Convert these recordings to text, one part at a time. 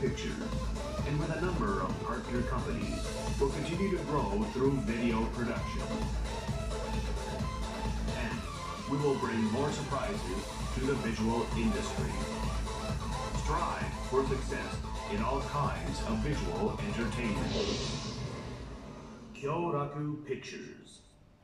pictures, and with a number of partner companies, will continue to grow through video production. And we will bring more surprises to the visual industry. Strive for success in all kinds of visual entertainment. Kyoraku Pictures.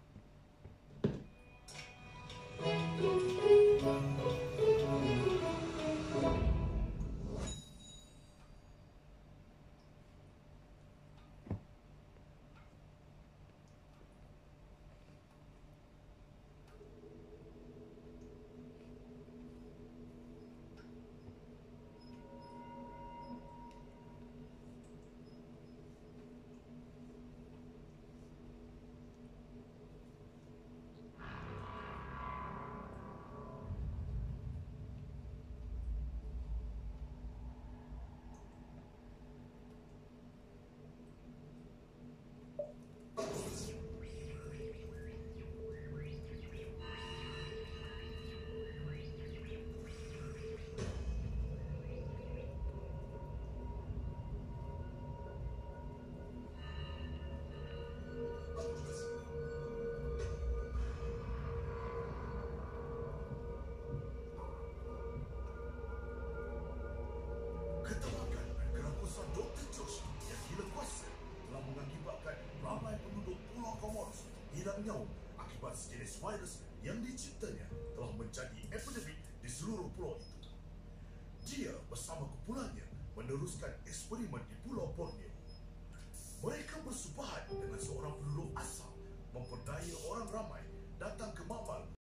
Akibat sejenis virus yang diciptanya telah menjadi epidemik di seluruh pulau itu. Dia bersama kumpulannya meneruskan eksperimen di Pulau Borneo. Mereka bersubahat dengan seorang penduduk asal